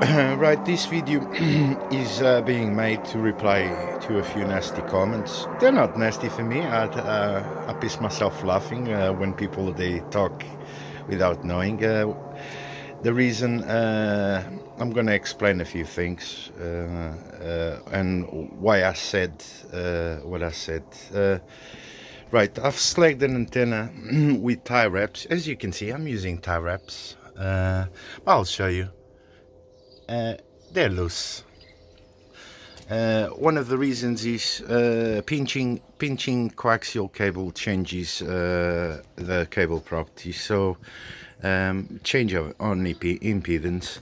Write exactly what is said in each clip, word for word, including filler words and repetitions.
Right, this video is uh, being made to reply to a few nasty comments. They're not nasty for me. I, uh, I piss myself laughing uh, when people they talk without knowing. Uh, the reason uh, I'm going to explain a few things uh, uh, and why I said uh, what I said. Uh, right, I've slagged an antenna with tie wraps. As you can see, I'm using tie wraps. Uh, I'll show you. Uh, they're loose. Uh, one of the reasons is uh, pinching pinching coaxial cable changes uh, the cable properties, so um, change of on impedance.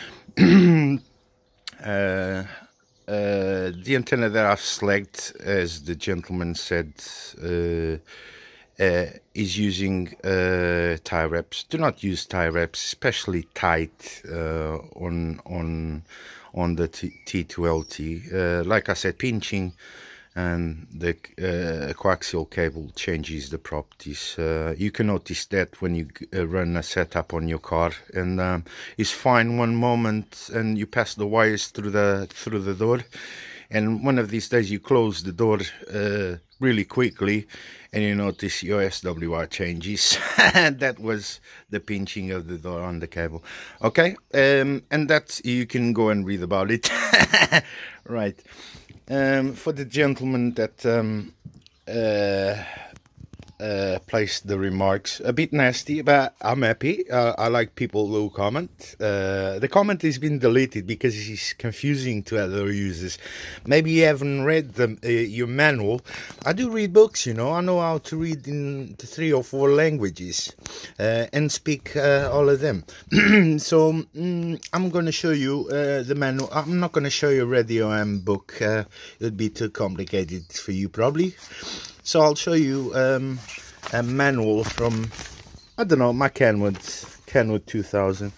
uh, uh, the antenna that I've slagged, as the gentleman said, uh, Uh, is using uh, tie wraps. Do not use tie wraps, especially tight uh, on on on the T two L T. Uh, like I said, pinching and the uh, coaxial cable changes the properties. Uh, you can notice that when you uh, run a setup on your car, and um, it's fine one moment, and you pass the wires through the through the door, and one of these days you close the door uh, really quickly and you notice your S W R changes. And that was the pinching of the door on the cable. Okay, um, and that you can go and read about it. Right, um, for the gentleman that um, uh, uh, placed the remarks, a bit nasty, but I'm happy. uh, I like people who comment. Uh, the comment has been deleted because it's confusing to other users. Maybe you haven't read the, uh, your manual. I do read books, you know. I know how to read in three or four languages uh, and speak uh, all of them. So mm, I'm going to show you uh, the manual. I'm not going to show you a Radio M book. Uh, it would be too complicated for you probably. So I'll show you um, a manual from, I don't know, my Kenwood, Kenwood two thousand.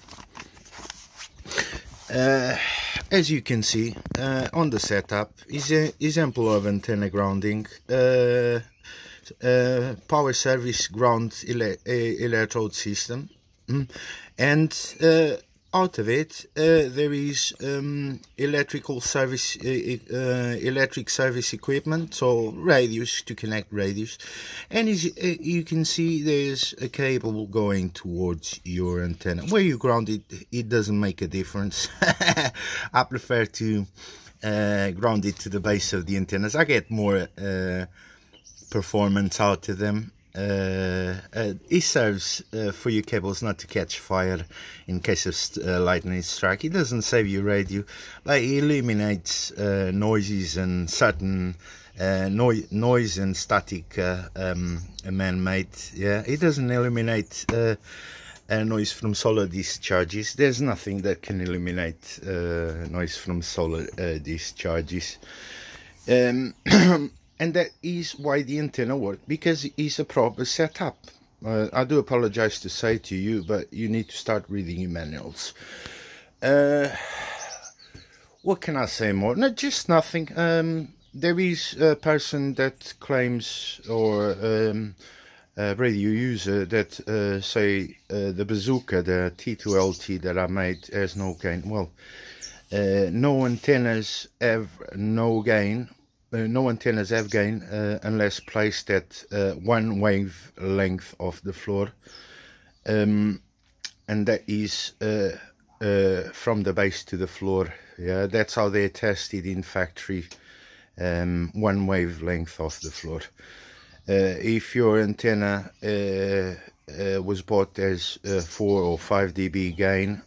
Uh, as you can see, uh, on the setup is an example of antenna grounding, uh, uh, power service ground ele electrode system, mm. and uh, out of it uh, there is um, electrical service, uh, uh, electric service equipment, so radios to connect radios, and as uh, you can see there's a cable going towards your antenna. Where you ground it, it doesn't make a difference. I prefer to uh, ground it to the base of the antennas. I get more uh, performance out of them. Uh, uh, it serves uh, for your cables not to catch fire in case of uh, lightning strike. It doesn't save your radio, but it eliminates uh, noises and certain uh, no noise and static uh, um, man-made. Yeah, it doesn't eliminate uh, uh, noise from solar discharges. There's nothing that can eliminate uh, noise from solar uh, discharges. Um, And that is why the antenna works, because it's a proper setup. Uh, I do apologize to say to you, but you need to start reading your manuals. Uh, what can I say more? No, just nothing. Um, there is a person that claims, or um, a radio user that uh, say uh, the bazooka, the T two L T that I made, has no gain. Well, uh, no antennas have no gain. Uh, no antennas have gain uh, unless placed at uh, one wavelength of the floor, um, and that is uh, uh, from the base to the floor. Yeah, that's how they're tested in factory. Um, one wavelength of the floor. Uh, if your antenna uh, uh, was bought as uh, four or five D B gain,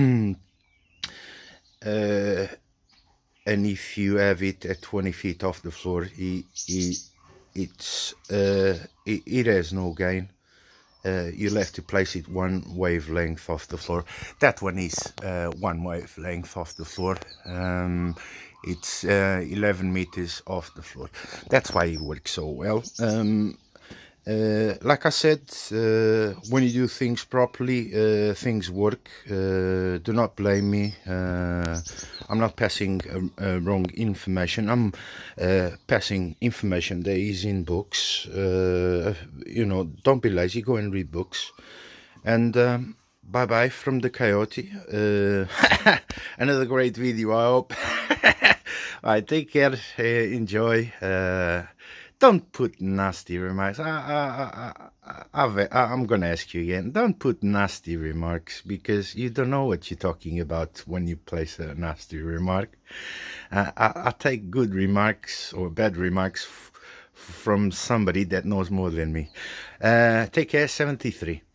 uh, and if you have it at twenty feet off the floor, it, it, it's, uh, it, it has no gain. Uh, you'll have to place it one wavelength off the floor. That one is uh, one wavelength off the floor. Um, it's uh, eleven meters off the floor. That's why it works so well. Um, Uh, like I said, uh, when you do things properly, uh, things work. Uh, do not blame me. Uh, I'm not passing uh, uh, wrong information. I'm uh, passing information that is in books. Uh, you know, don't be lazy. Go and read books. And um, bye bye from the Coyote. Uh, another great video, I hope. Alright, take care, uh, enjoy. Uh, don't put nasty remarks. I, I, I, I, I, I'm gonna ask you again. Don't put nasty remarks, because you don't know what you're talking about when you place a nasty remark. Uh, I, I take good remarks or bad remarks f from somebody that knows more than me. Uh, take care, seventy-three.